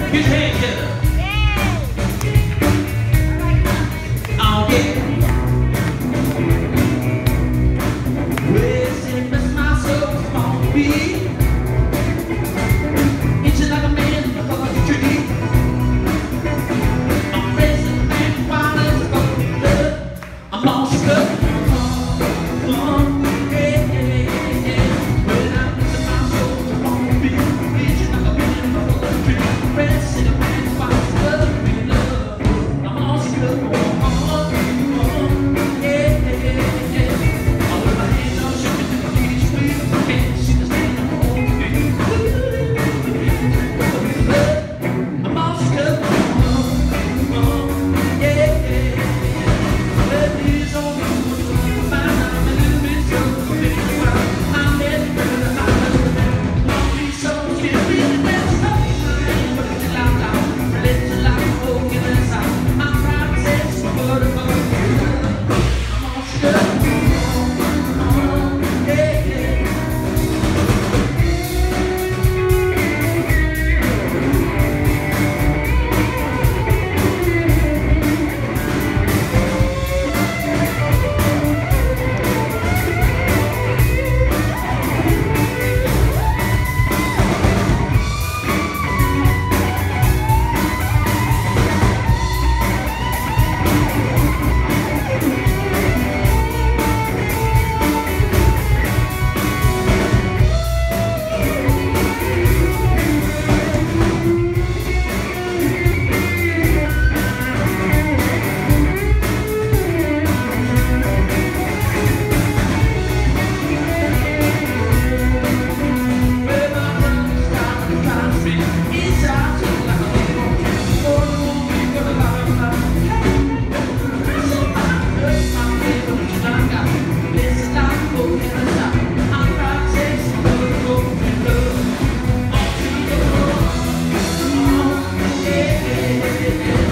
Get your hands together. Oh, yeah. Well, say, bless my soul, come on, be. Itching like a man in the fucking tree. I'm racing, man, wild as a fucking blood. I'm all shook up. Yeah, yeah, yeah. Well, I'm blessing my soul, come on, be. Itching like a man in the fucking tree. Racing, man, wild as a blood. I'm all shook up. Yeah.